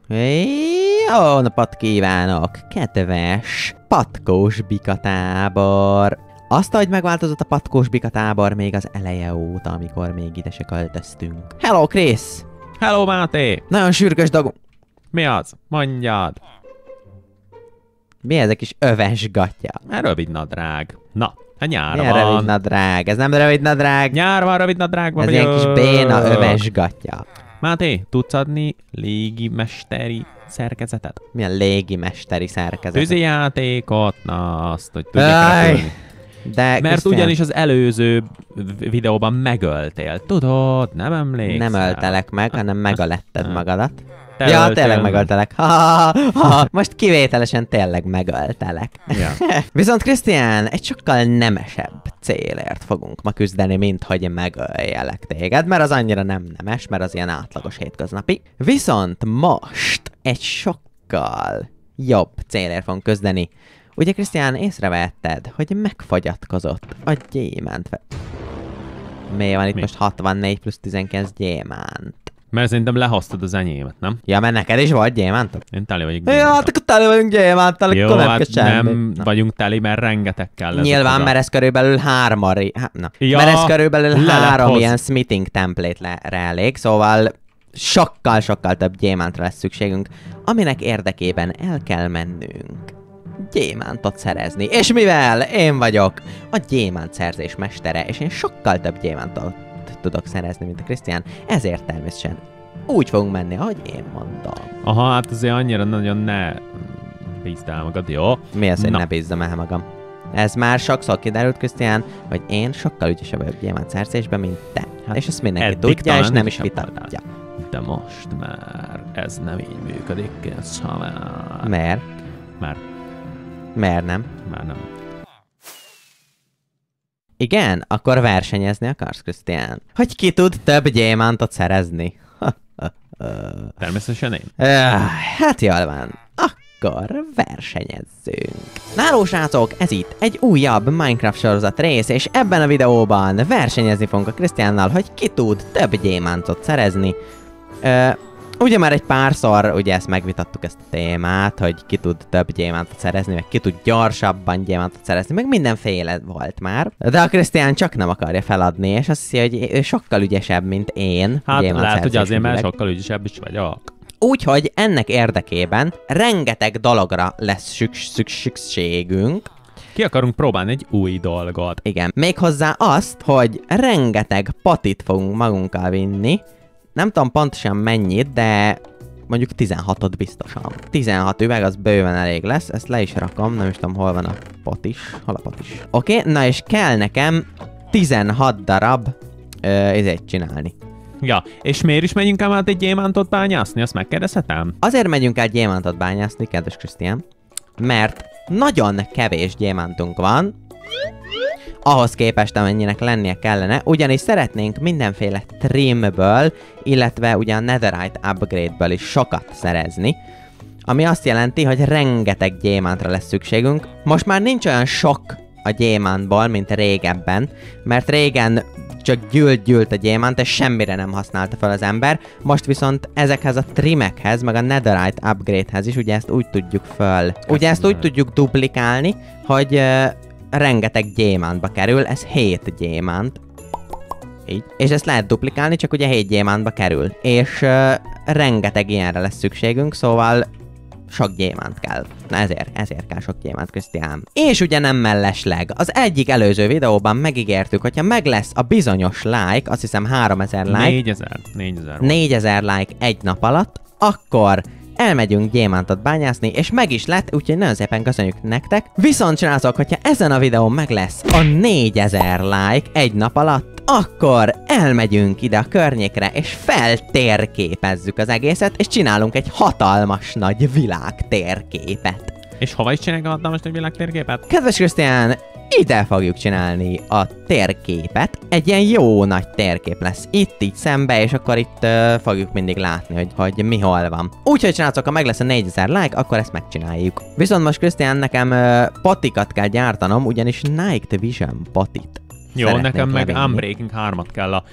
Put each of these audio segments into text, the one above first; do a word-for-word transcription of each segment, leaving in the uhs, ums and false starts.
Jó napot kívánok, kedves patkós bikatábor! Azt, hogy megváltozott a patkós bikatábor még az eleje óta, amikor még ide se költöztünk. Hello, Chris! Hello, Máté! Nagyon sürgős dolgom... Mi az? Mondjad! Mi ez a kis öves gatya? Rövid nadrág. Na, hát nyár Milyen van. rövid nadrág? Ez nem rövid nadrág? Nyár van, rövid nadrágban Ez ilyen kis béna öves gatya. Máté, tudsz adni légimesteri szerkezetet? Milyen légimesteri szerkezet? Tűzijátékot, na azt, hogy tudjak Aj, repülni. De Mert Krisztián, ugyanis az előző videóban megöltél. Tudod, nem emlékszel? nem öltelek meg, hanem megaletted magadat. Te Ja, öltél tényleg meg. megöltelek. Ha, ha, ha. Most kivételesen tényleg megöltelek. Ja. Viszont Krisztián, egy sokkal nemesebb célért fogunk ma küzdeni, mint hogy megöljelek téged, mert az annyira nem nemes, mert az ilyen átlagos hétköznapi. Viszont most egy sokkal jobb célért fogunk küzdeni. Ugye, Krisztián, észrevetted, hogy megfagyatkozott a gyémánt. Mi van itt Mi? most hatvannégy plusz tizenkilenc gyémánt? Mert szerintem lehoztad az enyémet, nem? Ja, mert neked is volt gyémántok? Én teli vagyok Ja, gyémántal. hát akkor tele vagyunk gyémántal, Jó, akkor nem hát kell semmi. nem Na. vagyunk teli, mert rengetegkel lesz. Nyilván, mert ez körülbelül hármari... Há, na. Ja, mert ez körülbelül le lehet három hozni. ilyen smithing template-re elég, szóval sokkal-sokkal több gyémántra lesz szükségünk, aminek érdekében el kell mennünk gyémántot szerezni. És mivel én vagyok a gyémánt szerzés mestere, és én sokkal több gyémántot tudok szerezni, mint a Krisztián, ezért természetesen úgy fogunk menni, ahogy én mondom. Aha, hát azért annyira nagyon ne bízd el magad, jó? Mi az, hogy Na. ne bízzam el magam? Ez már sokszor kiderült, Krisztián, hogy én sokkal ügyesebb vagyok gyémánt szerzésben, mint te. Hát és ezt mindenki eddig tudja, és talán nem is ügyesebb vitatja. De most már ez nem így működik, szóval... Miért? Már, Miért nem? már nem. Igen? Akkor versenyezni akarsz, Krisztián? Hogy ki tud több gyémántot szerezni? Természetesen én. Öh, hát jól van. Akkor versenyezzünk. Náló srácok, ez itt egy újabb Minecraft sorozat rész, és ebben a videóban versenyezni fogunk a Krisztiánnal, hogy ki tud több gyémántot szerezni. Ö, ugye már egy párszor, ugye ezt megvitattuk ezt a témát, hogy ki tud több gyémántot szerezni, meg ki tud gyorsabban gyémántot szerezni, meg mindenféle volt már. De a Krisztián csak nem akarja feladni, és azt hiszi, hogy ő sokkal ügyesebb, mint én. Hát gyémánt lehet, hogy azért, mert szerzésügyileg. sokkal ügyesebb is vagyok. Úgyhogy ennek érdekében rengeteg dologra lesz szüks- szükségünk. Ki akarunk próbálni egy új dolgot. Igen, méghozzá azt, hogy rengeteg patit fogunk magunkkal vinni. Nem tudom pontosan mennyit, de mondjuk tizenhatot biztosan. tizenhat üveg, az bőven elég lesz, ezt le is rakom, nem is tudom, hol van a pot is. Hol a pot is? Oké, okay, na és kell nekem tizenhat darab ö, ezért csinálni. Ja, és miért is megyünk el át egy gyémántot bányászni? Azt megkérdezhetem? Azért megyünk el gyémántot bányászni, kedves Krisztián, mert nagyon kevés gyémántunk van, ahhoz képest, amennyinek lennie kellene, ugyanis szeretnénk mindenféle trimből, illetve ugye a netherite upgrade-ből is sokat szerezni, ami azt jelenti, hogy rengeteg gyémántra lesz szükségünk. Most már nincs olyan sok a gyémántból, mint régebben, mert régen csak gyűlt-gyűlt a gyémánt, és semmire nem használta fel az ember. Most viszont ezekhez a trimekhez, meg a netherite upgrade-hez is, ugye ezt úgy tudjuk föl. Ugye ezt úgy tudjuk duplikálni, hogy uh, rengeteg gyémántba kerül, ez hét gyémánt. Így. És ezt lehet duplikálni, csak ugye hét gyémántba kerül. És uh, rengeteg ilyenre lesz szükségünk, szóval sok gyémánt kell. Na ezért, ezért kell sok gyémánt, Krisztián. És ugye nem mellesleg. Az egyik előző videóban megígértük, hogyha meg lesz a bizonyos like, azt hiszem háromezer like, négyezer. négyezer. volt. négyezer like egy nap alatt, akkor elmegyünk gyémántot bányászni, és meg is lett, úgyhogy nagyon szépen köszönjük nektek. Viszont srácok, hogyha ezen a videón meg lesz a négyezer like egy nap alatt, akkor elmegyünk ide a környékre, és feltérképezzük az egészet, és csinálunk egy hatalmas nagy világtérképet. És hova is csináljuk a hatalmas nagy világtérképet? Kedves Krisztián, ide fogjuk csinálni a térképet. Egy ilyen jó nagy térkép lesz itt, így szembe, és akkor itt uh, fogjuk mindig látni, hogy, hogy mi hol van. Úgyhogy srácok, ha meg lesz a négyezer like, akkor ezt megcsináljuk. Viszont most Krisztián, nekem uh, patikat kell gyártanom, ugyanis Night Vision patit Jó, szeretnék nekem meg levinni. Unbreaking hármat kell a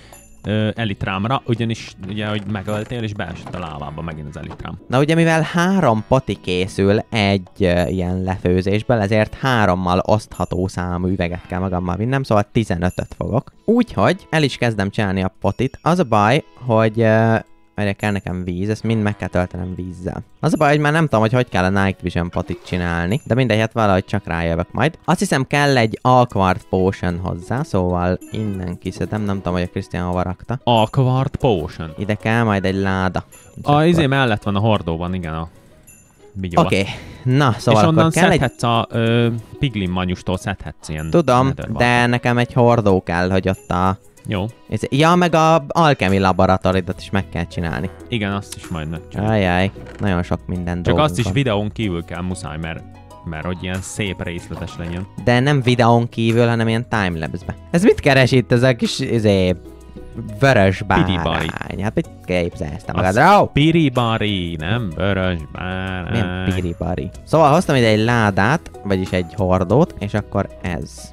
ö, elitrámra, ugyanis ugye, hogy megöltél, és beesett a lávába megint az elitrám. Na ugye, mivel három pati készül egy uh, ilyen lefőzésből, ezért hárommal osztható számú üveget kell magammal vinnem, szóval tizenötöt fogok. Úgyhogy el is kezdem csinálni a potit. Az a baj, hogy... Uh, Erre kell nekem víz, ezt mind meg kell töltenem vízzel. Az a baj, hogy már nem tudom, hogy hogy kell a Night Vision potit csinálni, de mindegy, hát valahogy csak rájövök majd. Azt hiszem kell egy Alquart Potion hozzá, szóval innen kiszedem, nem tudom, hogy a Krisztián hova rakta. Alquart Potion. Ide kell majd egy láda. A izé mellett van a hordóban, igen, a bigyó. Oké, okay. Na, szóval és onnan akkor kell szedhetsz egy... a ö, Piglin manyustól szedhetsz ilyen... Tudom, de nekem egy hordó kell, hogy ott a... Jó. Ja, meg a alchemy laboratóriumot is meg kell csinálni. Igen, azt is majd megcsinálni. Ajjaj, nagyon sok minden Csak azt is van. videón kívül kell muszáj, mert, mert hogy ilyen szép részletes legyen. De nem videón kívül, hanem ilyen timelapse-be. Ez mit keres itt ez a kis, izé, vörös bárány? Hát mit képzelsz te magadra? Oh! Piribari, nem vörös bárány. Milyen piribari? Szóval hoztam ide egy ládát, vagyis egy hordót, és akkor ez.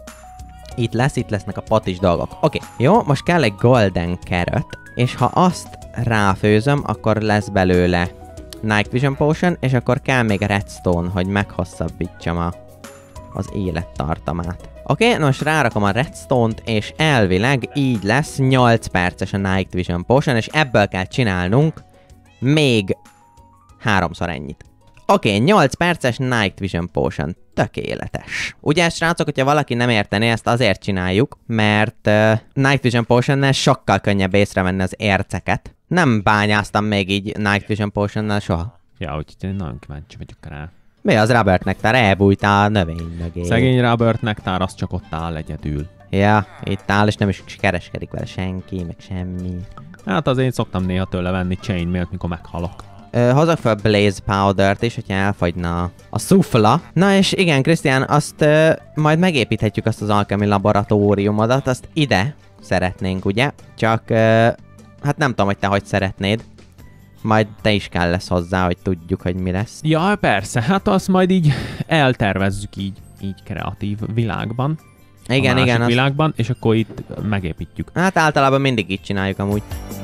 Itt lesz, itt lesznek a patis dolgok. Oké, okay. Jó, most kell egy golden carrot, és ha azt ráfőzöm, akkor lesz belőle Night Vision Potion, és akkor kell még redstone, hogy meghosszabbítsam a, az élettartamát. Oké, okay, most rárakom a redstone-t, és elvileg így lesz nyolc perces a Night Vision Potion, és ebből kell csinálnunk még háromszor ennyit. Oké, okay, nyolc perces Night Vision Potion. Tökéletes. Ugye, srácok, hogyha valaki nem értené, ezt azért csináljuk, mert uh, Night Vision Potionnel sokkal könnyebb észrevenni az érceket. Nem bányáztam még így Night Vision Potionnel soha. Ja, úgyhogy én nagyon kíváncsi vagyok rá. Mi az Robert Nektár? Elbújtál a növény mögé. Szegény Robert Nektár, az csak ott áll egyedül. Ja, itt áll, és nem is kereskedik vele senki, meg semmi. Hát az én szoktam néha tőle venni chainmailt, mikor meghalok. Ö, hozok fel Blaze Powdert is, hogyha elfagyna a szufla. Na és igen, Krisztián, azt ö, majd megépíthetjük azt az alchemy laboratóriumodat, azt ide szeretnénk, ugye? Csak, ö, hát nem tudom, hogy te hogy szeretnéd. Majd te is kell lesz hozzá, hogy tudjuk, hogy mi lesz. Ja, persze, hát azt majd így eltervezzük így, így kreatív világban. Igen, a igen. Az... világban, és akkor itt megépítjük. Hát általában mindig így csináljuk amúgy.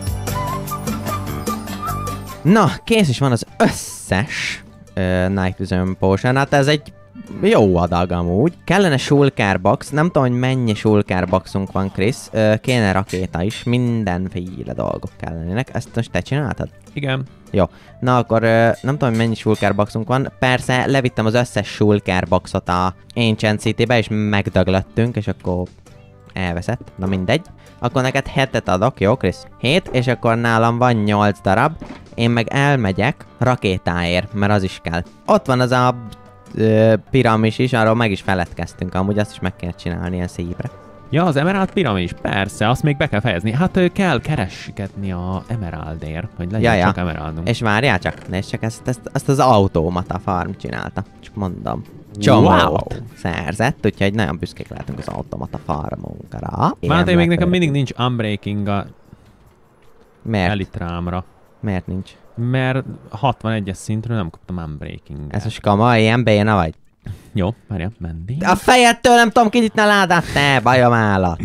Na, kész is van az összes uh, Night Vision Potion. Hát ez egy jó adag amúgy. Kellene shulker box. Nem tudom, hogy mennyi shulker boxunk van, Krisz. Uh, kéne rakéta is. Mindenféle dolgok kellenének. Ezt most te csináltad? Igen. Jó. Na akkor uh, nem tudom, hogy mennyi shulker boxunk van. Persze levittem az összes shulker boxot a Ancient City-be, és megdöglöttünk, és akkor elveszett. Na mindegy. Akkor neked hetet adok, jó, Krisz? hét, és akkor nálam van nyolc darab. Én meg elmegyek rakétáért, mert az is kell. Ott van az a ö, piramis is, arról meg is feledkeztünk, amúgy azt is meg kell csinálni ilyen szépre. Ja, az Emerald piramis, persze, azt még be kell fejezni. Hát ő kell keresgetni a Emeraldért, hogy legyen ja, csak ja. Emeraldunk. És várjál csak, nézd csak, ezt, ezt, ezt az automata farm csinálta. Csak mondom. Csomót wow. szerzett, úgyhogy nagyon büszkék lehetünk az automata farmunkra. Már én még nekem mindig nincs unbreaking a Miért? elitrámra. Miért nincs? Mert hatvanegyes szintről nem kaptam unbreaking-et. Ez most kama, ilyen béna vagy? Jó, várjál, menni. A fejedtől nem tudom kinyitni a ládát, te bajom állat.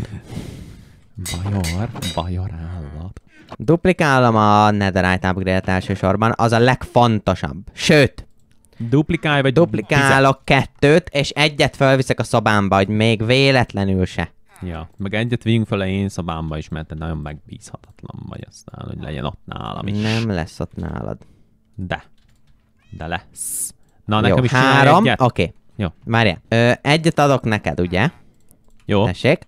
Bajor, bajor állat. Duplikálom a Netherite upgrade-et elsősorban, az a legfontosabb. Sőt, duplikálj vagy duplikálok kettőt, és egyet felviszek a szobámba, hogy még véletlenül se. Ja, meg egyet vigyünk fel a én szobámba is, mert te nagyon megbízhatatlan vagy aztán, hogy legyen ott nálam is. Nem lesz ott nálad. De. De lesz. Na, jó, nekem is három, oké. Okay. Jó. Várjál. Ö, egyet adok neked, ugye? Jó. Tessék.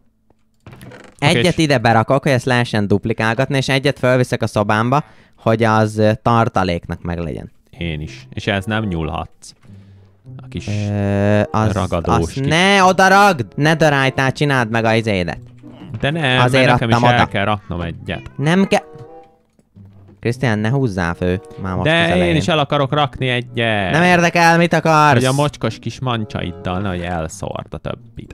Egyet okay, ide berakok, hogy ezt lehessen duplikálgatni, és egyet felviszek a szobámba, hogy az tartaléknak meg legyen. Én is. És ez nem nyúlhatsz. A kis Ö, az, ragadós az kis. ne oda ragd! Netherite-tál csináld meg a izédet. De nem, azért mert nekem is oda. el kell raknom egyet. Nem kell... Krisztián, ne húzzál fő. Már most de én is el akarok rakni egyet. Nem érdekel, mit akarsz? Hogy a mocskos kis mancsaiddal, nehogy elszórt a többit.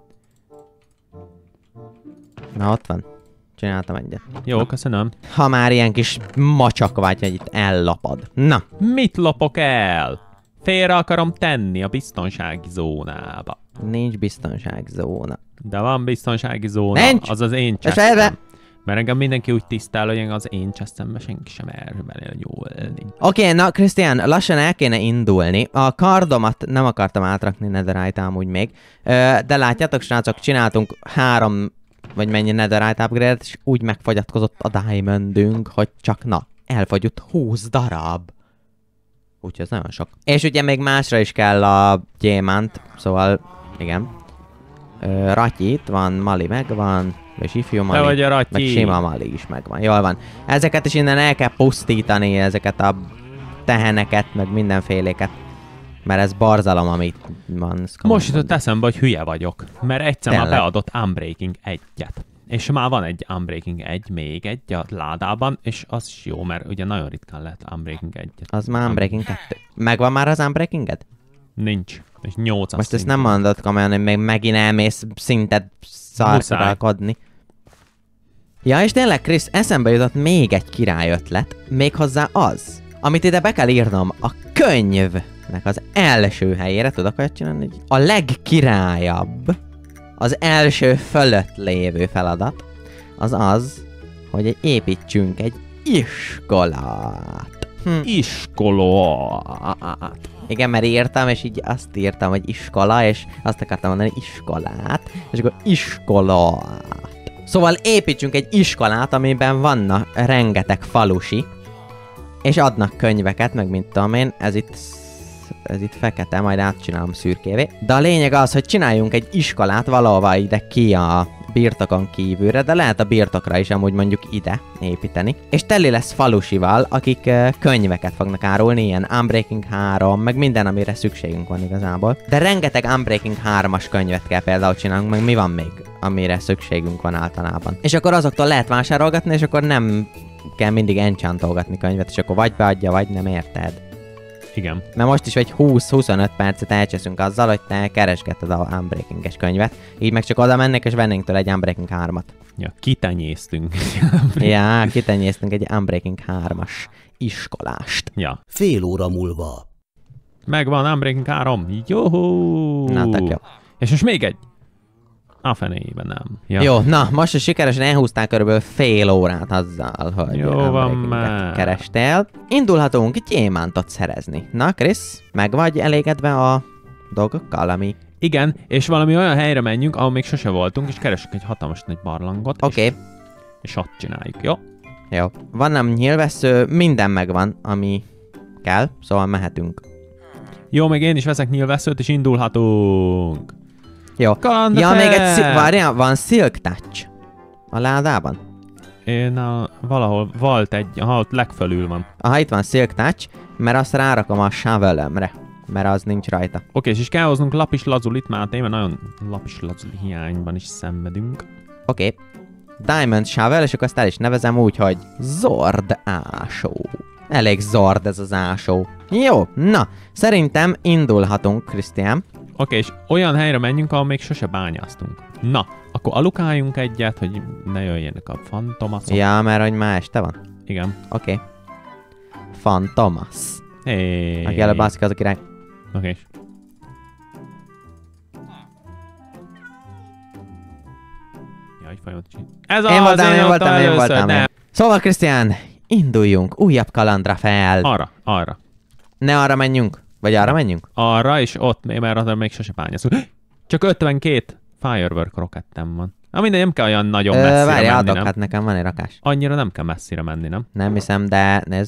Na ott van. Csináltam egyet. Jó, Na. köszönöm. Ha már ilyen kis macsak vagy, hogy itt ellopod. Na. Mit lopok el? Félre akarom tenni a biztonsági zónába. Nincs biztonsági zóna. De van biztonsági zóna. Nincs! Az az én És csettem. Mert engem mindenki úgy tisztel, hogy az én chestembe senki sem elbelé nyúlni. Oké, okay, na Krisztián, lassan el kéne indulni. A kardomat nem akartam átrakni netherite amúgy még. De látjátok, srácok, csináltunk három vagy mennyi netherite upgrade-et, és úgy megfogyatkozott a diamondünk, hogy csak na, elfogyott húsz darab. Úgyhogy ez nagyon sok. És ugye még másra is kell a gyémánt, szóval igen. Ö, Ratyit van, Mali megvan, és ifjú Mali, vagy a Ratyi. meg sima Mali is megvan. Jól van. Ezeket is innen el kell pusztítani, ezeket a teheneket, meg mindenféléket. Mert ez barzalom, amit van. Most jutott eszembe, hogy hülye vagyok. Mert egyszer már beadott Unbreaking egyet. És már van egy Unbreaking egy, még egy a ládában, és az is jó, mert ugye nagyon ritkán lehet Unbreaking egyet. Az már Unbreaking kettő. Megvan már az Unbreakinged? Nincs. És nyolc. Most ezt nem mondod komolyan, hogy még megint elmész szintet szarkodni. Ja, és tényleg, Krisz, eszembe jutott még egy király ötlet, méghozzá az, amit ide be kell írnom, a könyvnek az első helyére, tudok olyat csinálni? A legkirályabb, az első fölött lévő feladat, az az, hogy építsünk egy iskolát. Hm. Iskolát. Igen, mert írtam, és így azt írtam, hogy iskola, és azt akartam mondani, iskolát, és akkor iskolát. Szóval építsünk egy iskolát, amiben vannak rengeteg falusi, és adnak könyveket, meg mint tudom én, ez itt, ez itt fekete, majd átcsinálom szürkévé. De a lényeg az, hogy csináljunk egy iskolát valahova ide ki a birtokon kívülre, de lehet a birtokra is amúgy mondjuk ide építeni. És teli lesz falusival, akik uh, könyveket fognak árulni, ilyen Unbreaking három, meg minden, amire szükségünk van igazából. De rengeteg Unbreaking hármas könyvet kell például csinálnunk, meg mi van még, amire szükségünk van általában. És akkor azoktól lehet vásárolgatni, és akkor nem kell mindig enchantolgatni könyvet, és akkor vagy beadja, vagy nem, érted? Igen. Mert most is vagy húsz-huszonöt percet elcseszünk azzal, hogy te keresgeted a Unbreaking-es könyvet, így meg csak oda mennék, és vennénk tőle egy Unbreaking hármat. Ja, kitenyéztünk. Ja, kitenyéztünk egy Unbreaking hármas iskolást. Ja. Fél óra múlva. Megvan Unbreaking három. Jóhó! Na, tök jó. És most még egy. A fenében nem. Ja. Jó, na, most is sikeresen elhúztál körülbelül fél órát azzal, hogy jó van már. Kerestél. Indulhatunk gyémántot szerezni. Na, Krisz, meg vagy elégedve a dolgokkal, ami... Igen, és valami olyan helyre menjünk, ahol még sose voltunk, és keresünk egy hatalmas nagy barlangot. Oké. Okay. És, és ott csináljuk, jó? Jó. Van nem nyilvessző, minden megvan, ami kell, szóval mehetünk. Jó, még én is veszek nyilvesszőt, és indulhatunk. Jó. Kalandra ja, fel! még egy szil- várjál, van Silk Touch a ládában? Én a, valahol volt egy, aha, ott legfelül van. Aha, itt van Silk Touch, mert azt rárakom a shovelemre, mert az nincs rajta. Oké, és is kell hoznunk lapis lazulit, Máté, mert nagyon lapis lazuli hiányban is szenvedünk. Oké. Okay. Diamond Shovel, és akkor azt el is nevezem úgy, hogy Zord ásó. Elég zord ez az ásó. Jó, na, szerintem indulhatunk, Krisztián. Oké, és olyan helyre menjünk, ahol még sose bányáztunk. Na, akkor alukáljunk egyet, hogy ne jöjjenek a fantomaszok. Ja, mert hogy már este van. Igen. Oké. Okay. Fantomas. Hey. Aki előbb bászik, az a király. Oké. Okay. Jaj, folyamatosan. Ez én az, voltam, én, én voltam, én először, voltam. Én. Szóval, Krisztián, induljunk újabb kalandra fel. Arra, arra. Ne arra menjünk? Vagy arra menjünk? Arra, és ott, mert arra még sose bányászunk. Csak ötvenkét Firework rokettem van. Na minden, nem kell olyan nagyon messzire Ö, várj, menni, adok, nem? hát nekem van egy rakás. Annyira nem kell messzire menni, nem? Nem hiszem, de nézd.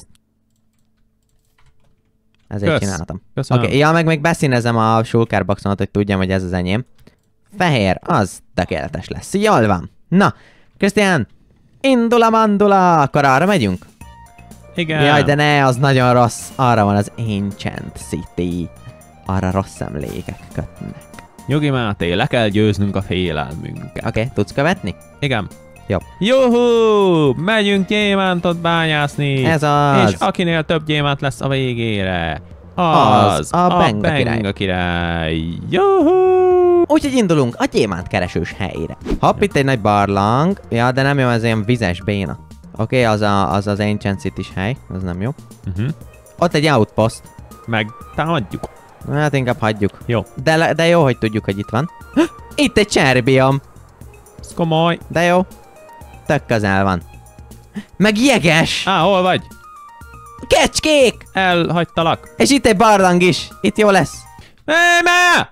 Ezért Kösz. csináltam. Köszönöm. Oké, okay, ja, meg még beszínezem a shulker boxomat, hogy tudjam, hogy ez az enyém. Fehér, az tökéletes lesz. Jól van. Na, Krisztián, indula mandula, akkor arra megyünk? Igen. Jaj, de ne, az nagyon rossz. Arra van az Ancient City. Arra rossz emlékek kötnek. Nyugi Máté, le kell győznünk a félelmünket. Oké, okay, tudsz követni? Igen. Jó. Juhú! Megyünk gyémántot bányászni! Ez az. És akinél több gyémánt lesz a végére, az, az a, a Benga király. Benga király. Juhú! Úgyhogy indulunk a gyémánt keresős helyre. Hopp, itt egy nagy barlang. Ja, de nem jó, az ilyen vizes béna. Oké, okay, az, a, az az Ancient City-s hely, az nem jó. Uh-huh. Ott egy outpost. Meg támadjuk. Hát inkább hagyjuk. Jó. De, de jó, hogy tudjuk, hogy itt van. Itt egy cherry biom. Ez komoly. De jó. tök közel van. Meg jeges! Á, hol vagy? Kecskék! Elhagytalak. És itt egy barlang is. Itt jó lesz. Éme!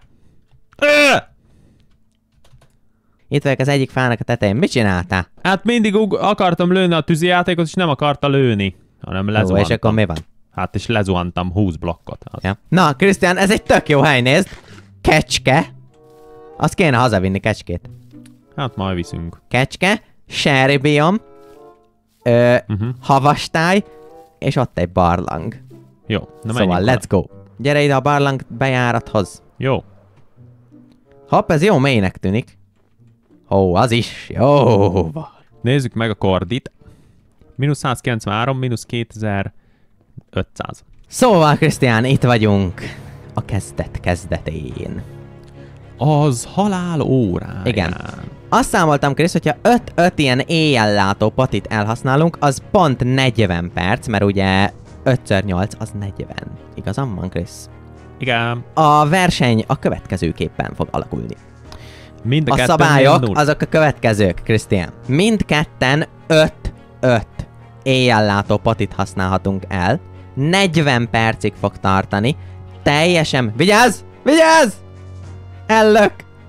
Itt vagyok az egyik fának a tetején. Mit csináltál? Hát mindig ug- akartam lőni a tűzijátékot, és nem akarta lőni. Hanem Ó, lezuhantam. és akkor mi van? Hát és lezuhantam húsz blokkot. Ja. Na, Krisztián, ez egy tök jó hely, nézd. Kecske. Azt kéne hazavinni, kecskét. Hát majd viszünk. Kecske, sherry biom, ö, Uh-huh. havastály, és ott egy barlang. Jó, na Szóval, menjünk let's go. Gyere ide a barlang bejárathoz. Jó. Hopp, ez jó mélynek tűnik. Ó, az is jó. Nézzük meg a kordit. mínusz százkilencvenhárom, mínusz kétezer-ötszáz. Szóval, Krisztián, itt vagyunk. A kezdet kezdetén. Az halál óráján. Igen. Azt számoltam, Krisz, hogyha öt ilyen éjjellátó patit elhasználunk, az pont negyven perc, mert ugye öt nyolc az negyven. Igazam van, Krisz? Igen. A verseny a következőképpen fog alakulni. Mind a, A ketten szabályok nulla. azok a következők, Krisztián. Mindketten öt öt éjjellátó patit használhatunk el. negyven percig fog tartani. Teljesen... Vigyázz! Vigyázz! Ellök!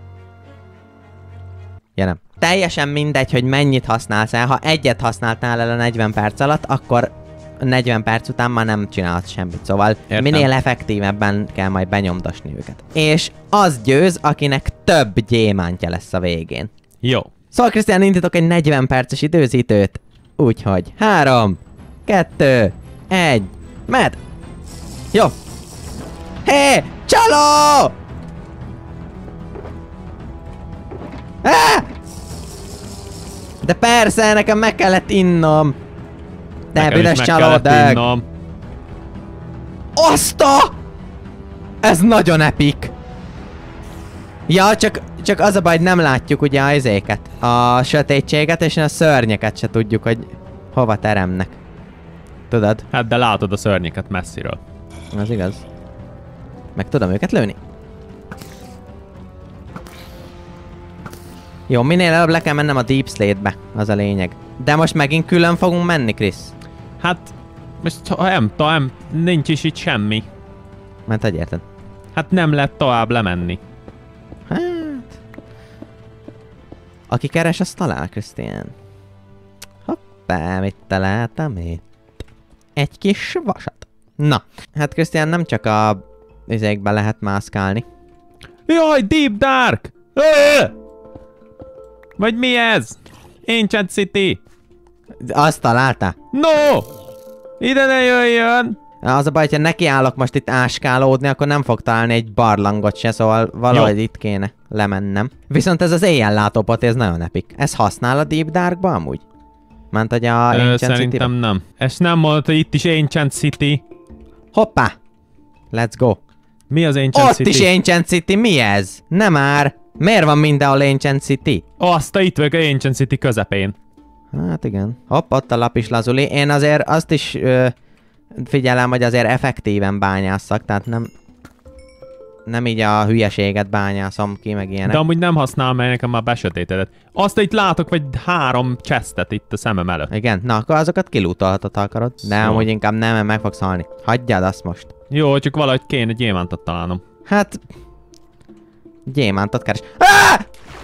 Ja nem. Teljesen mindegy, hogy mennyit használsz el. Ha egyet használtál el a negyven perc alatt, akkor negyven perc után már nem csinálhatsz semmit. Szóval Értem. minél effektívebben kell majd benyomtasni őket. És az győz, akinek több gyémántja lesz a végén. Jó. Szóval, Krisztián, indítok egy negyven perces időzítőt. Úgyhogy három, kettő, egy, med! Jó. Hé! Csaló! Ah! De persze, nekem meg kellett innom. De Nekem is büdös meg csalódög. kellett innom. Oszta! Ez nagyon epik. Ja, csak, csak az a baj, hogy nem látjuk ugye a izéket, a sötétséget, és a szörnyeket se tudjuk, hogy hova teremnek. Tudod? Hát de látod a szörnyeket messziről. Az igaz. Meg tudom őket lőni. Jó, minél előbb le kell mennem a Deep Slate-be, az a lényeg. De most megint külön fogunk menni, Krisz. Hát, most ha nem, nem, nincs is itt semmi. Mert hogy érted? Hát nem lehet tovább lemenni. Hát... Aki keres, azt talál, Krisztián. Hoppá, mit találtam itt? Egy kis vasat. Na, hát Krisztián, nem csak a izékbe lehet mászkálni. Jaj, Deep Dark! Ö! Vagy mi ez? Ancient City! Azt találtál? No! Ide ne jöjjön! Az a baj, hogyha nekiállok most itt áskálódni, akkor nem fog találni egy barlangot se, szóval valahogy Jó. itt kéne lemennem. Viszont ez az éjjellátó pati, ez nagyon epik. Ez használ a Deep Darkba amúgy? Ment, hogy a Ö, Ancient szerintem City-be? nem. Ezt nem mondta, hogy itt is Ancient City. Hoppá! Let's go! Mi az Ancient Ott City? is Ancient City, mi ez? Nem már! Miért van mindenhol Ancient City? Azt, itt vagyok a Ancient City közepén. Hát igen. Hopp, ott a lap is lazuli. Én azért azt is ö, figyelem, hogy azért effektíven bányásszak, tehát nem... Nem így a hülyeséget bányászom ki, meg ilyenek. De amúgy nem használom, mert nekem már besötétedett. Azt itt látok, vagy három chestet itt a szemem előtt. Igen, na akkor azokat kilútolhatod, ha akarod. De Jó. amúgy inkább nem, mert meg fogsz halni. Hagyjad azt most. Jó, csak valahogy kéne gyémántot találnom. Hát... Gyémántot keres. Ah!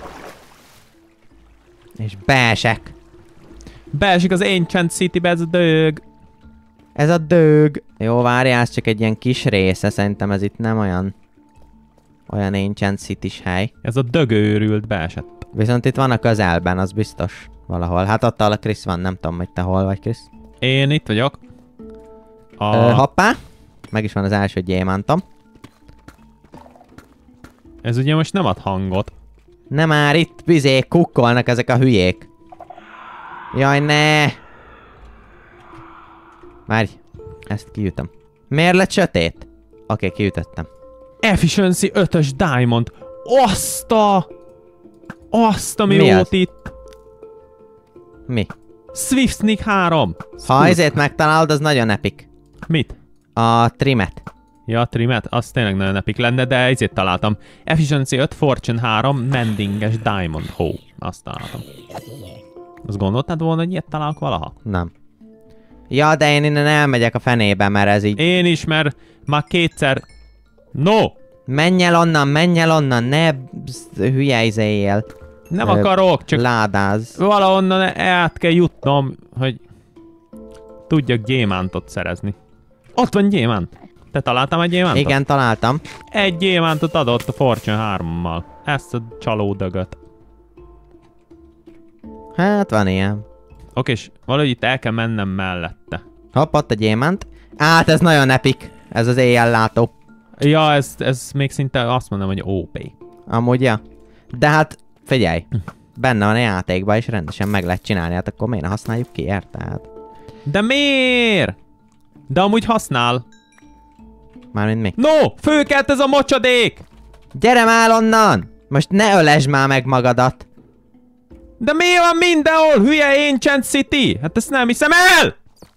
És beesek. Beesik az Ancient Citybe ez a dög. Ez a dög. Jó, várjál, ez csak egy ilyen kis része. Szerintem ez itt nem olyan... Olyan Ancient City-s hely. Ez a dögőrült beesett. Viszont itt van a közelben, az biztos. Valahol. Hát ott a Krisz van, nem tudom, hogy te hol vagy, Krisz. Én itt vagyok. A... Ö, hoppá. Meg is van az első gyémántom. Ez ugye most nem ad hangot. Nem már itt bizé kukkolnak ezek a hülyék. Jaj, ne! Várj, ezt kiütöm. Miért lett sötét? Oké, okay, kiütöttem. Efficiency ötös Diamond. Azt a... Azt, ami Mi volt az? itt. Mi? Swift Sneak három. Ha ezért megtalálod, az nagyon epik. Mit? A trimet. Ja, a trimet? Az tényleg nagyon epik lenne, de ezért találtam. Efficiency öt, Fortune három, Mendinges Diamond Hole. Azt találtam. Azt gondoltad volna, hogy ilyet találok valaha? Nem. Ja, de én innen elmegyek a fenébe, mert ez így... Én is, mert már kétszer... No! Menj el onnan, menj el onnan, ne hülye izéljél. Nem Ö, akarok, csak ládáz. valahonnan át kell jutnom, hogy tudjak gyémántot szerezni. Ott van gyémánt. Te találtam egy gyémántot? Igen, találtam. Egy gyémántot adott a Fortune hárommal. Ezt a csalódögöt. Hát van ilyen. Oké, és valahogy itt el kell mennem mellette. Hopp, ott a gyémánt. Hát ez nagyon epik. Ez az éjjellátó. Ja, ez, ez még szinte azt mondom, hogy ó pé. Amúgy, ja. De hát, figyelj. Benne van a játékban, és rendesen meg lehet csinálni, hát akkor miért ne használjuk ki, érted? De miért? De amúgy használ. Mármint mi? No! Főkelt ez a mocsadék! Gyere már onnan! Most ne ölesd már meg magadat! De mi van mindenhol, hülye Ancient City? Hát ezt nem hiszem el!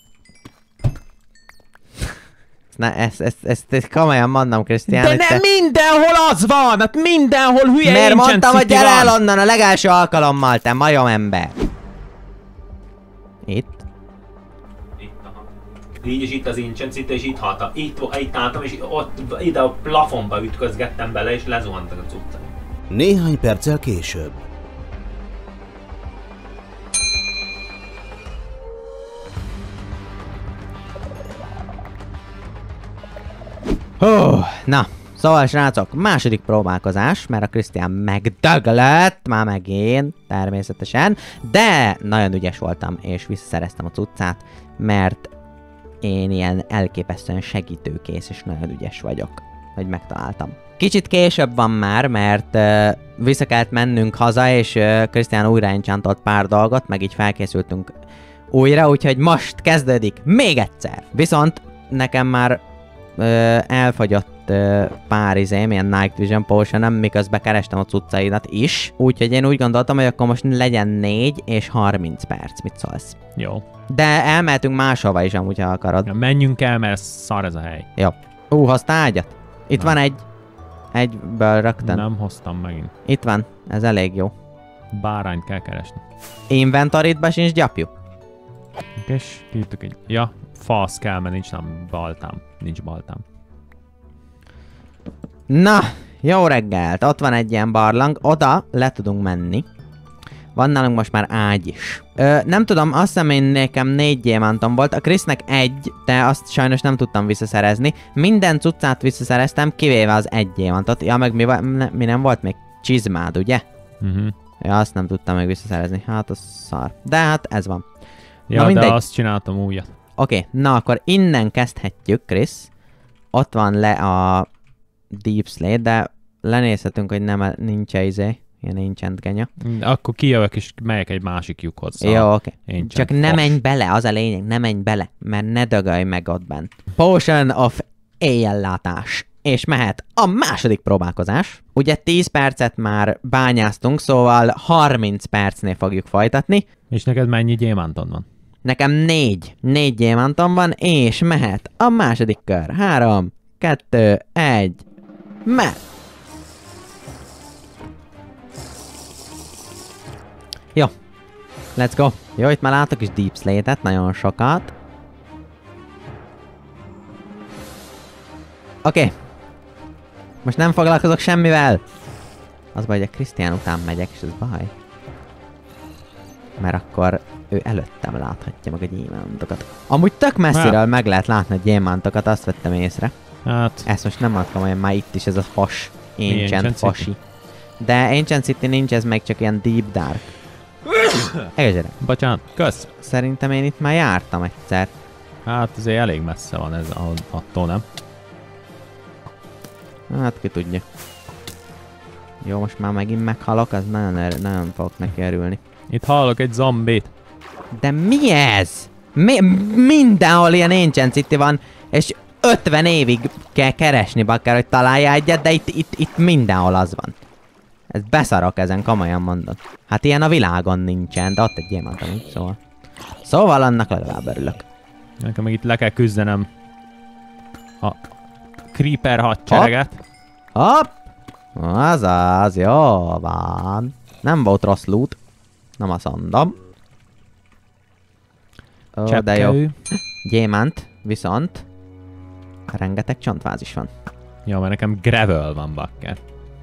Na, ezt, ezt, ezt, ezt komolyan mondom, Krisztián. De nem te... mindenhol az van! Hát mindenhol hülye Mert Ancient mondtam, City hogy gyere van. el onnan a legelső alkalommal, te majom ember! Itt? Itt, aha. Így is itt az Ancient City, és itt haltam. Itt, itt álltam, és ott ide a plafonba ütközgettem bele, és lezuhantak a cuccak. Néhány perccel később. Hú, na, szóval srácok, második próbálkozás, mert a Krisztián megdöglött, már meg én, természetesen, de nagyon ügyes voltam, és visszaszereztem a cuccát, mert én ilyen elképesztően segítőkész, és nagyon ügyes vagyok, hogy megtaláltam. Kicsit később van már, mert uh, vissza kellett mennünk haza, és uh, Krisztián újra enchantolt pár dolgot, meg így felkészültünk újra, úgyhogy most kezdődik még egyszer. Viszont nekem már Ö, elfogyott ö, pár izém, ilyen Night Vision Potion-nem, miközben kerestem a cuccaidat is. Úgyhogy én úgy gondoltam, hogy akkor most legyen négy és harminc perc. Mit szólsz? Jó. De elmehetünk máshova is amúgy, ha akarod. Ja, menjünk el, mert szar ez a hely. Jó. Ú, hoztál ágyat? Itt Nem. van egy. Egyből rögtön. Nem hoztam megint. Itt van. Ez elég jó. Bárányt kell keresni. Inventoritba sincs gyapjú. És kiütök egy... Ja, fasz kell, mert nincs nem baltám. Nincs baltám. Na, jó reggelt. Ott van egy ilyen barlang. Oda le tudunk menni. Van nálunk most már ágy is. Ö, nem tudom, azt hiszem én nekem négy gyémántom volt. A Krisznek egy, de azt sajnos nem tudtam visszaszerezni. Minden cuccát visszaszereztem, kivéve az egy gyémántot. Ja, meg mi, ne, mi nem volt még csizmád, ugye? Uh-huh. Ja, azt nem tudtam meg visszaszerezni. Hát az szar. De hát ez van. Ja, na, de azt csináltam újat. Oké, okay, na akkor innen kezdhetjük, Krisz. Ott van le a Deep Slate, de lenézhetünk, hogy nem nincs izé, ilyen enchant genya. Akkor kijövök és megyek egy másik lyukhoz. Jó, oké. Okay. Csak fos. ne menj bele, az a lényeg, ne menj bele, mert ne dögölj meg ott bent. Potion of éjjellátás. És mehet a második próbálkozás. Ugye tíz percet már bányáztunk, szóval harminc percnél fogjuk folytatni. És neked mennyi gyémántod van? Nekem négy. Négy gyémántom van, és mehet a második kör. Három, kettő, egy, mehet! Jó. Let's go. Jó, itt már látok is Deep Slate-et, nagyon sokat. Oké. Okay. Most nem foglalkozok semmivel. Az baj, hogy a Krisztián után megyek, és ez baj. Mert akkor ő előttem láthatja meg a gyémántokat. Amúgy tök messziről hát. Meg lehet látni a gyémántokat, azt vettem észre. Hát... Ezt most nem adtam olyan, már itt is ez a fos. Ancient, Ancient fosi. De Ancient City nincs, ez meg csak ilyen Deep Dark. Egyetre. Bocsánat, kösz. Szerintem én itt már jártam egyszer. Hát azért elég messze van ez attól, nem? Hát ki tudja. Jó, most már megint meghalok, az nagyon, nagyon fogok neki örülni. Itt hallok egy zombit. De mi ez? Mi, mindenhol ilyen Ancient City van, és ötven évig kell keresni bakker, hogy találjál egyet, de itt, itt, itt mindenhol az van. Ez beszarok ezen, komolyan mondod. Hát ilyen a világon nincsen, de ott egy gyémántom nincs, szóval. Szóval annak legalább örülök. Nekem meg itt le kell küzdenem a Creeper hadsereget. Hopp! Hopp! Azaz, jó van. Nem volt rossz loot. Nem azt mondom. Ó, de jó. Gyémánt, viszont rengeteg csontvázis van. Jó, mert nekem gravel van, bakker.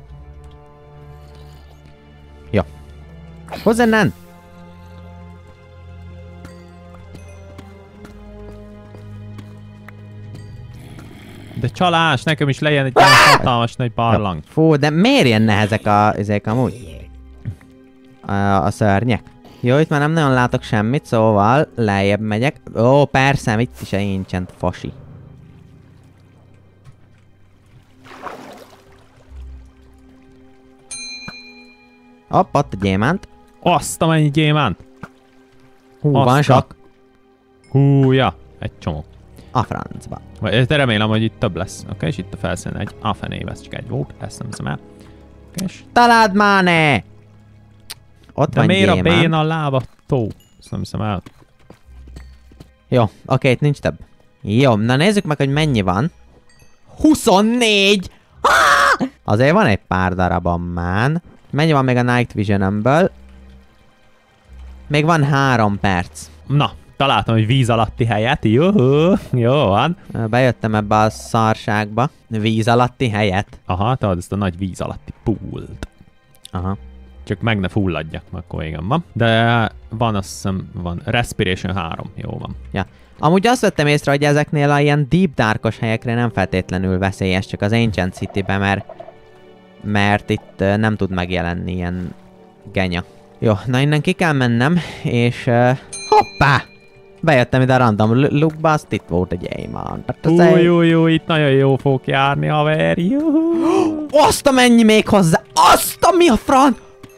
Jó. Hozz innen! De csalás, nekem is legyen egy ilyen hatalmas nagy barlang. Jó. Fú, de miért ilyen nehezek a, ezek amúgy? A, a szörnyek. Jó, itt már nem nagyon látok semmit, szóval lejjebb megyek. Ó, persze, itt is egy Ancient fasi. Hopp, ott a gyémánt. Azt amennyi gyémánt! Hú, Azt van a- sok. Hú, ja, egy csomó. A francba. Vagy de remélem, hogy itt több lesz. Oké, okay, és itt a felszínen egy a fenébe, ez csak egy volt, ezt nem hiszem el. Okay, és... Találd már ne! Ott De van miért a gyémánt. béna lába tó? Ezt nem hiszem el. Jó, oké, itt nincs több. Jó, na nézzük meg, hogy mennyi van. huszonnégy! Ah! Azért van egy pár darabom már. Mennyi van még a Night Vision-ömből? Még van három perc. Na, találtam egy víz alatti helyet. Juhu, jó van. Bejöttem ebbe a szarságba. Víz alatti helyet. Aha, tudod, ezt a nagy víz alatti poolt. Aha. Csak meg ne fulladjak, mert akkor igen van. De van, azt hiszem, van Respiration három, jó van. Ja. Amúgy azt vettem észre, hogy ezeknél a ilyen deep darkos helyekre nem feltétlenül veszélyes, csak az Ancient City-be, mert, mert itt uh, nem tud megjelenni ilyen genya. Jó, na innen ki kell mennem, és uh, hoppá! Bejöttem ide a random lookba, azt itt volt egy gyémánt. Hát az Új, egy- új, új, itt nagyon jó fog járni, haver. Juhu. Azt a mennyi még hozzá! Azt a mi a fran...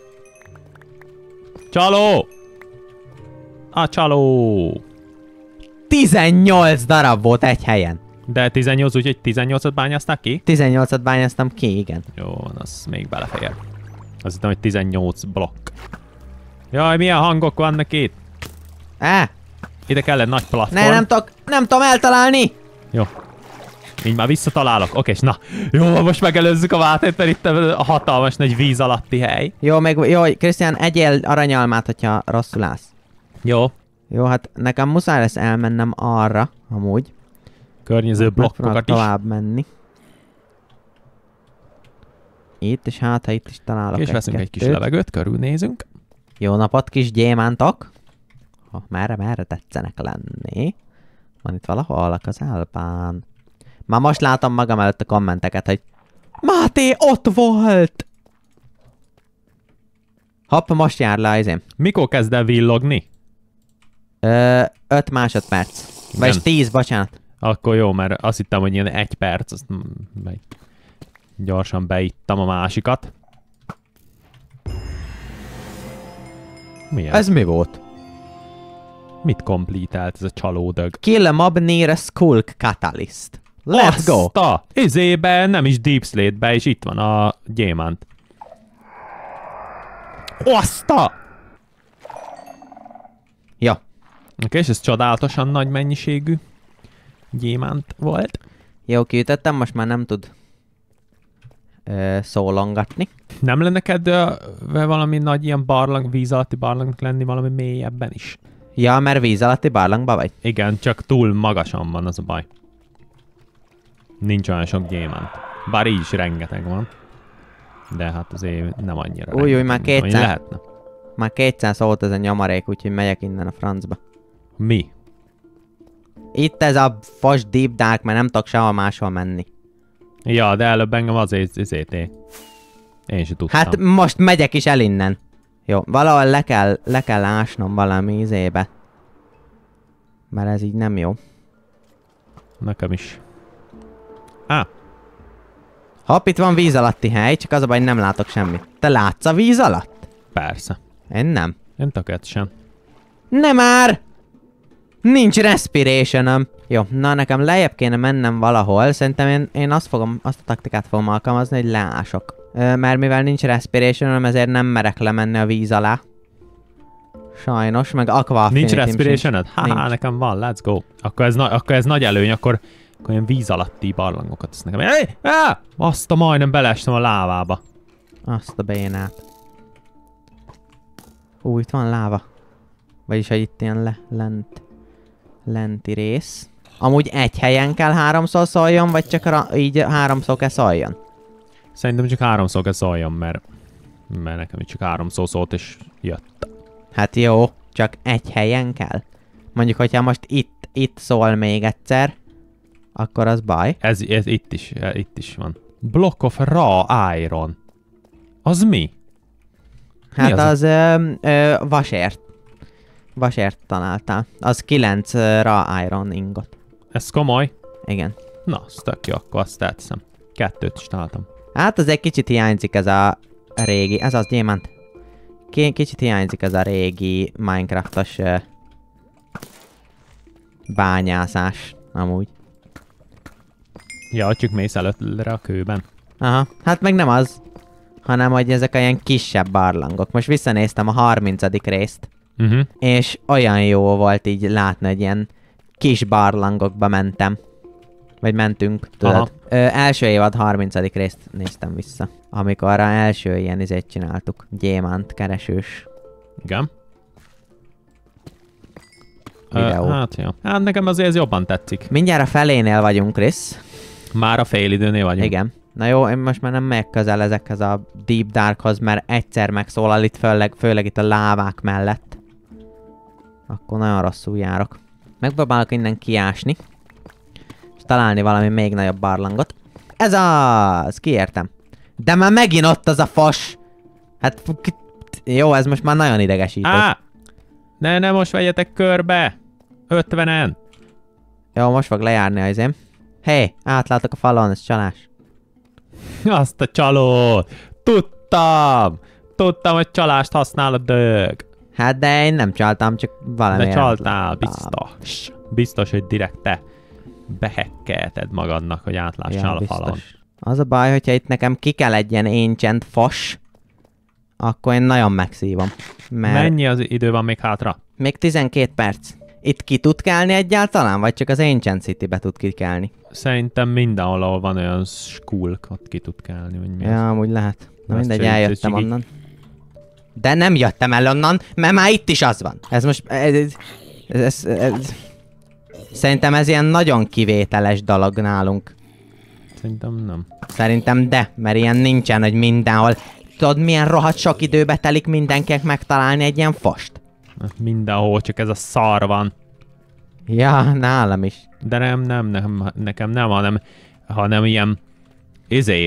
Csaló! A csaló! tizennyolc darab volt egy helyen. De tizennyolc, úgyhogy tizennyolcat bányázták ki? tizennyolcat bányáztam ki, igen. Jó, az még belefér. Azt hittem, hogy tizennyolc blokk. Jaj, milyen hangok vannak itt? Á, Ide kell egy nagy platform. ne, nem tudok, nem tudom eltalálni! Jó. Így már visszatalálok. Oké, és na. Jó, most megelőzzük a vátét, mert itt a hatalmas nagy víz alatti hely. Jó, még, jó, Krisztián, egyél aranyalmát, hogyha rosszul állsz. Jó. Jó, hát nekem muszáj lesz elmennem arra, amúgy. Környező Megpróbálok blokkokat is. tovább menni. Itt, és hát, ha itt is találok És veszünk egy kis kettőt. levegőt, körülnézünk. Jó napot, kis gyémántok! Ha merre, merre tetszenek lenni? Van itt valahol a közelben. Már most látom magam előtt a kommenteket, hogy Máté, ott volt! Hopp, most jár le az én. Mikor kezd el villogni? Ö, öt másodperc. Vagyis Igen. tíz, bocsánat. Akkor jó, mert azt hittem, hogy ilyen egy perc, azt mm, be, gyorsan beittam a másikat. Mi ez? Ez mi volt? Mit komplétált ez a csalódög? Kill a mob near a skulk catalyst. Let's go! Azt a izébe, nem is Deep Slate-be, és itt van a gyémánt. Azt a! Ja. Oké, és ez csodálatosan nagy mennyiségű gyémánt volt. Jó, kiütöttem, most már nem tud ö, szólongatni. Nem lenne neked ö, valami nagy ilyen barlang, víz alatti barlangnak lenni valami mélyebben is? Ja, mert víz alatti barlangba vagy? Igen, csak túl magasan van, az a baj. Nincs olyan sok gyémánt. Bár így is rengeteg van. De hát azért nem annyira Új, új, rengeteg, már mint amennyi kétszáz. lehetne. Már kétszáz szólt ez a nyomarék, úgyhogy megyek innen a francba. Mi? Itt ez a fos deep dark, mert nem tudok sehol máshol menni. Ja, de előbb engem azért azért én. Én sem tudtam. Hát most megyek is el innen. Jó, valahol le kell, le kell ásnom valami izébe. Mert ez így nem jó. Nekem is. Á, Hopp, itt van víz alatti hely, csak az a baj, nem látok semmit. Te látsz a víz alatt? persze. Én nem. Én tökéletesen. Nem már! Nincs respiration-öm. Jó, na nekem lejjebb kéne mennem valahol. Szerintem én, én azt, fogom, azt a taktikát fogom alkalmazni, hogy leások. Ö, mert mivel nincs respiration-öm, ezért nem merek lemenni a víz alá. Sajnos, meg aqua Nincs affinitym respiration-ed? sincs. Haha, Nincs. nekem van, let's go. Akkor ez, na- akkor ez nagy előny, akkor, akkor ilyen víz alatti barlangokat tesz nekem. Hey! Ah! Azt a majdnem beleestem a lávába. Azt a bénát. Ú, itt van láva. Vagyis, hogy itt ilyen le, lent. lenti rész. Amúgy egy helyen kell háromszor szóljon, vagy csak ra- így háromszor kell szóljon? Szerintem csak háromszor kell szóljon, mert, mert nekem csak háromszor szólt és jött. Hát jó, csak egy helyen kell. Mondjuk, hogyha most itt, itt szól még egyszer, akkor az baj. Ez, ez itt is, itt is van. Block of Raw Iron. Az mi? Hát az? az, az ö, ö, vasért. Vasért találtál. Az kilenc uh, raw iron ingot. Ez komoly? Igen. Na, az tök jó, akkor azt elteszem. Kettőt is találtam. Hát az egy kicsit hiányzik ez a régi, ez az gyémánt. K kicsit hiányzik ez a régi Minecraftos uh, bányászás, amúgy. Ja, csak mész előttre a kőben. Aha, hát meg nem az, hanem hogy ezek olyan kisebb barlangok. Most visszanéztem a harmincadik részt, Uh-huh. és olyan jó volt így látni, hogy ilyen kis barlangokba mentem. Vagy mentünk, tudod. Ö, első évad harmincadik részt néztem vissza. Amikor a első ilyen izét csináltuk. Gyémánt keresős Igen. videó. Uh, hát jó. Hát nekem azért ez jobban tetszik. Mindjárt a felénél vagyunk, Krisz. Már a félidőnél vagyunk. Igen. Na jó, én most már nem megyek közel ezekhez a Deep Darkhoz, mert egyszer megszólal itt, főleg, főleg itt a lávák mellett. Akkor nagyon rosszul járok. Megpróbálok innen kiásni. És találni valami még nagyobb barlangot. Ez az! Kiértem. De már megint ott az a fos! Hát jó, ez most már nagyon idegesítő. Á! Ne, ne, most vegyetek körbe! ötvenen! Jó, most fog lejárni az én. Hé, hey, átlátok a falon, ez csalás. Azt a csalót! Tudtam! Tudtam, hogy csalást használ a dög. Hát de én nem csaltam, csak valami. De csaltál, biztos. Biztos, hogy direkt te behekkelted magadnak, hogy átlássál Ja, a falon. Az a baj, hogyha itt nekem ki kell egy ilyen ancient fos, akkor én nagyon megszívom. Mert Mennyi az idő van még hátra? még tizenkét perc. Itt ki tud kelni egyáltalán, vagy csak az Ancient City-be tud kikelni? Szerintem mindenhol, ahol van olyan skulk, ott ki tud kelni, vagy mi az. Ja, amúgy lehet. Na Azt mindegy, szerint eljöttem ez így- onnan. De nem jöttem el onnan, mert már itt is az van. Ez most... Ez, ez, ez, ez, szerintem ez ilyen nagyon kivételes dolog nálunk. Szerintem nem. Szerintem de, mert ilyen nincsen, hogy mindenhol. Tudod, milyen rohadt sok időbe telik mindenkinek megtalálni egy ilyen fost? Mindenhol, csak ez a szar van. Ja, nálam is. De nem, nem, nem, nekem nem, hanem, hanem ilyen, izé,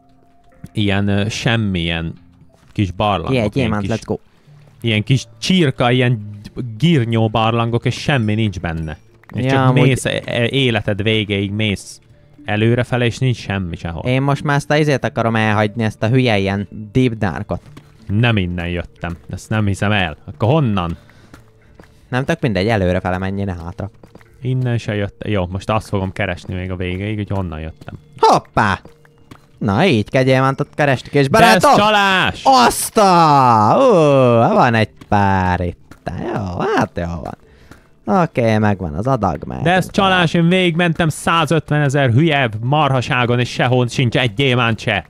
ilyen ö, semmilyen kis barlangok. Ilyen, ilyen gyémánt, kis, let's go. ilyen kis csirka, ilyen girnyó barlangok, és semmi nincs benne. És Ja, csak amúgy- mész, e- életed végéig mész előrefele, és nincs semmi sehol. Én most már ezt a izét akarom elhagyni, ezt a hülye ilyen Deep Darkot. Nem innen jöttem, ezt nem hiszem el. Akkor honnan? Nem tök mindegy, előrefele menjél hátra. Innen se jöttem. Jó, most azt fogom keresni még a végéig, hogy honnan jöttem. Hoppá! Na így kell gyémántot keresni, és De ez barátom! csalás! Azt a! Ó, van egy pár itt. Jó, hát jó van. Oké, okay, megvan az adag már. De ez csalás, én végigmentem százötven ezer hülye marhaságon, és sehol sincs egy gyémánt se.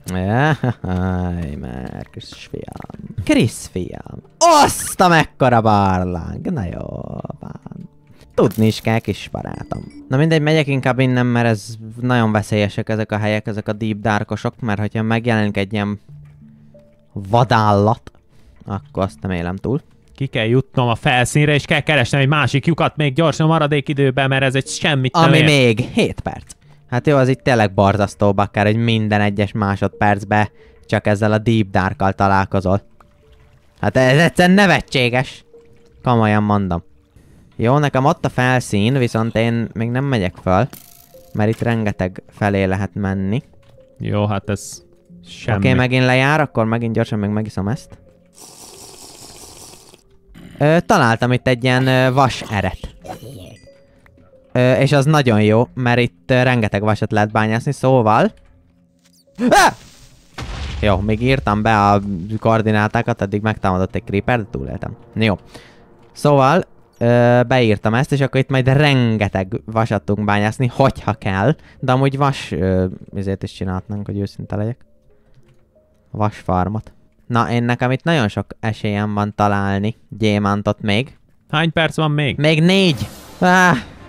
Jaj, már kis fiam. Krisz fiam. Azt a mekkora barlang. Na jó, van. Tudni is kell, kis barátom. Na mindegy, megyek inkább innen, mert ez nagyon veszélyesek ezek a helyek, ezek a Deep Darkosok, mert hogyha megjelenik egy ilyen vadállat, akkor azt nem élem túl. Ki kell jutnom a felszínre, és kell keresnem egy másik lyukat még gyorsan maradék időben, mert ez egy semmit nem Ami ér. még hét perc. Hát jó, az itt tényleg borzasztó, bakker, hogy minden egyes másodpercben csak ezzel a Deep Darkkal találkozol. Hát ez egyszerűen nevetséges. Komolyan mondom. Jó, nekem ott a felszín, viszont én még nem megyek föl, mert itt rengeteg felé lehet menni. Jó, hát ez semmi. Oké, okay, megint lejár, akkor megint gyorsan még megiszom ezt. Ö, találtam itt egy ilyen ö, vas eret. Ö, és az nagyon jó, mert itt ö, rengeteg vasat lehet bányászni, szóval... Ah! Jó, még írtam be a koordinátákat, addig megtámadott egy creeper, de túléltem. Jó. Szóval, ö, beírtam ezt, és akkor itt majd rengeteg vasat tudunk bányászni, hogyha kell. De amúgy vas, ö, ezért is csinálhatnánk, hogy őszinte legyek. Vasfarmot. Na, én nekem itt nagyon sok esélyem van találni gyémántot még. Hány perc van még? Még négy! Ah,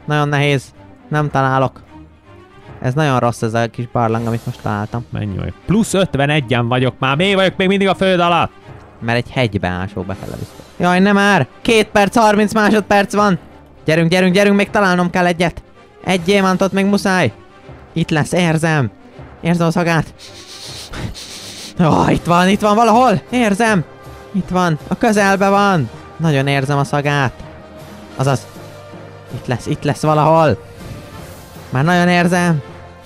Nagyon nehéz. Nem találok. Ez nagyon rossz ez a kis barlang, amit most találtam. Mennyi vagyok? Plusz ötvenegyen vagyok már. Miért vagyok még mindig a föld alatt? Mert egy hegybe ásó befele biztos. Jaj, nem már! Két perc, harminc másodperc van! Gyerünk, gyerünk, gyerünk, még találnom kell egyet! Egy gyémántot még muszáj! Itt lesz, érzem! Érzem a szagát! Oh, itt van, itt van valahol! Érzem! Itt van, a közelbe van! Nagyon érzem a szagát! Azaz! Itt lesz, itt lesz valahol! Már nagyon érzem!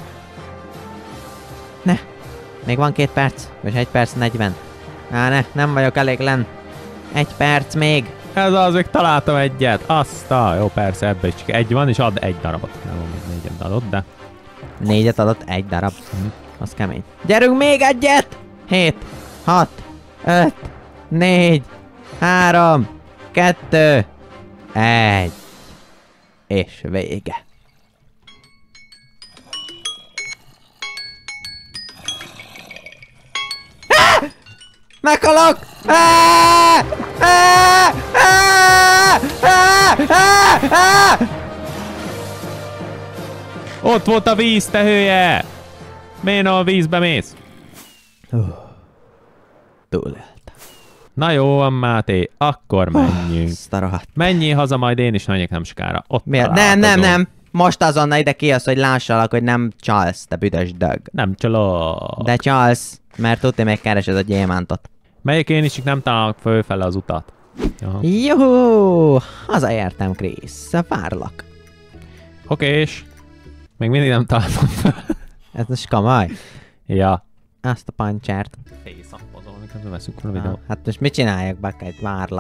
Ne! Még van két perc, vagy egy perc, negyven. Á, ne, nem vagyok elég len. Egy perc még. Ez az, még találtam egyet. Azt a, jó, persze, ebbe is csak egy van, és ad egy darabot. Nem, még négyet adott, de... Négyet adott, egy darab. Mm. Az kemény. Gyerünk még egyet! Hét, hat, öt, négy, három, kettő, egy. És vége. Meghalok! Ott volt a víz, te hülye! Miért a vízbe mész? Túléltem. Na jó van, Máté, akkor menjünk. Oh, menjél haza, majd én is menjek nem sokára. Ott miért? Nem, nem, nem. Most azonnal ide kijössz, hogy lássalak, hogy nem csalsz, te büdös dög. Nem csalok. De csalsz, mert tudni még keresed a gyémántot. Melyik én is csak nem találok fölfele az utat. Aha. Juhú, hazaértem, Krisz. Várlak. Oké, és még mindig nem találtam fel. Ez most kamoly? Ja. Azt a pancsert. Szapozol, amikor veszünk a videót. Hát most mit csináljak, Bakait? Várlak.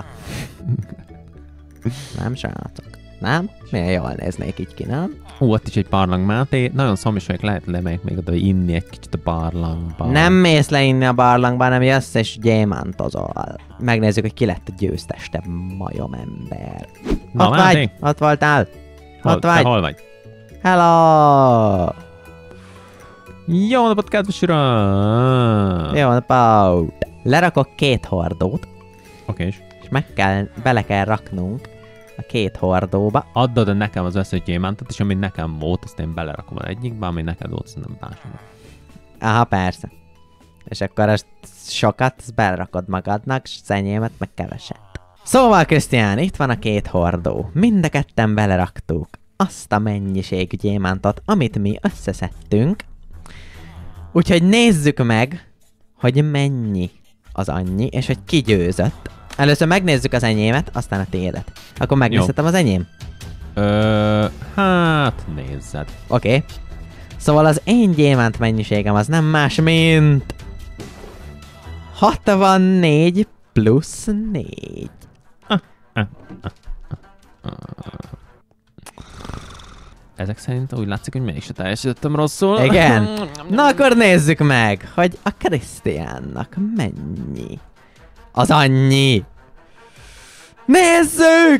Nem, srácok. Nem? Milyen jól néznék így ki, nem? Ó, ott is egy barlang, Máté. Nagyon szomjas vagyok, lehet lemegyek még oda inni egy kicsit a barlangba. Nem mész le inni a barlangba, hanem jössz és gyémántozol. Megnézzük, hogy ki lett a győztes, te majom ember. Na, ott Máté? vagy, ott voltál. Hol, ott vagy. hol vagy? Hello! Jó napot, kedves uram! Jó napot! Lerakok két hordót, Oké, és? és meg kell, bele kell raknunk a két hordóba. Add oda nekem az összes gyémántot, és amit nekem volt, azt én belerakom az egyikbe, ami neked volt, szerintem másikba. Aha, persze. És akkor azt sokat azt belerakod magadnak, és az enyémet meg keveset. Szóval, Krisztián, itt van a két hordó. Mind a ketten beleraktuk azt a mennyiségű gyémántot, amit mi összeszedtünk. Úgyhogy nézzük meg, hogy mennyi az annyi, és hogy ki győzött. Először megnézzük az enyémet, aztán a tiédet. Akkor megnézhetem az enyém? Ö, hát nézzed. Oké. Okay. Szóval az én gyémánt mennyiségem az nem más, mint... hatvannégy plusz négy. Ah, ah, ah, ah, ah. Ezek szerint úgy látszik, hogy mégse teljesítettem rosszul. Igen. Na akkor nézzük meg, hogy a Krisztiánnak mennyi az annyi. Nézzük!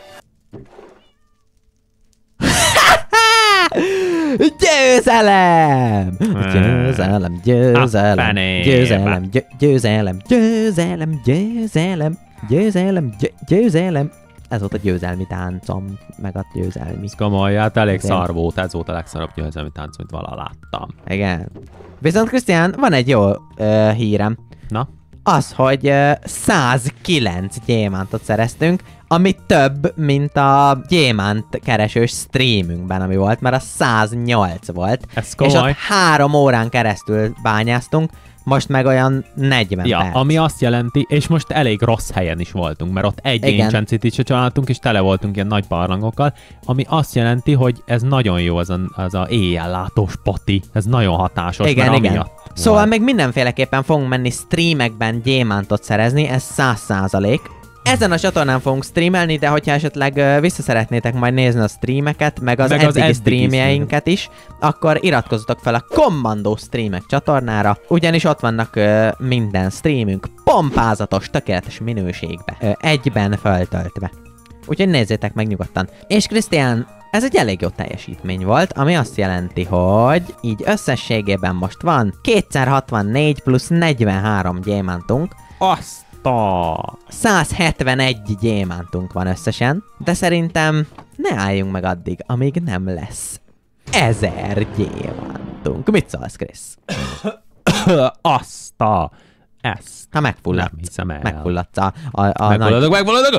Győzelem! Győzelem, győzelem, győzelem, győzelem, győzelem, győzelem, győzelem, győzelem. Ez volt a győzelmi táncom, meg a győzelmi. Ez komoly, hát elég szar volt, ez volt a legszarabb győzelmi tánc, amit valaha láttam. Igen. Viszont Krisztián, van egy jó uh, hírem. Na? Az, hogy uh, százkilenc gyémántot szereztünk, ami több, mint a gyémánt keresős streamünkben, ami volt, mert a száznyolc volt. Ez komoly. És ott három órán keresztül bányáztunk, most meg olyan negyven ja, perc. ami azt jelenti, és most elég rossz helyen is voltunk, mert ott egy Igen. Ancient City-t se csináltunk, és tele voltunk ilyen nagy barlangokkal, ami azt jelenti, hogy ez nagyon jó, az a, az a éjjellátós pati, ez nagyon hatásos, igen, mert igen. amiatt Szóval volt. még mindenféleképpen fogunk menni streamekben gyémántot szerezni, ez száz százalék. Ezen a csatornán fogunk streamelni, de hogyha esetleg uh, vissza szeretnétek majd nézni a streameket, meg az Meg az eddigi eddigi streamjeinket is, akkor iratkozzatok fel a Commando Streamek csatornára, ugyanis ott vannak uh, minden streamünk pompázatos, tökéletes minőségbe, uh, egyben feltöltve. Úgyhogy nézzétek meg nyugodtan. És Krisztián, ez egy elég jó teljesítmény volt, ami azt jelenti, hogy így összességében most van kétszáz hatvannégy plusz negyvenhárom gyémántunk, Azt a... százhetvenegy gyémántunk van összesen, de szerintem ne álljunk meg addig, amíg nem lesz ezer gyémántunk. Mit szólsz, Krisz? Azt a... Ezt. Ha megfulladsz. Nem hiszem el. Megfulladsz a, a, a Megfulladok, nagy... megfulladok!